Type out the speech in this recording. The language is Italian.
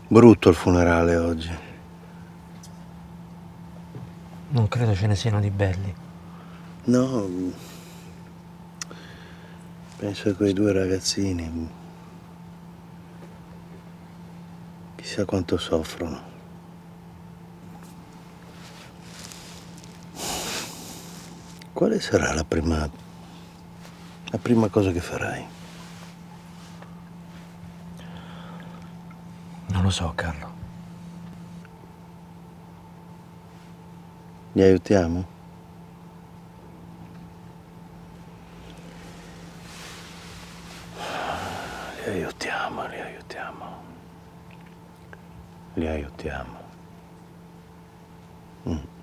Brutto il funerale oggi. Non credo ce ne siano di belli. No, penso a quei due ragazzini. Chissà quanto soffrono. Quale sarà la prima cosa che farai? Non lo so, Carlo. Li aiutiamo? Li aiutiamo, li aiutiamo. Li aiutiamo.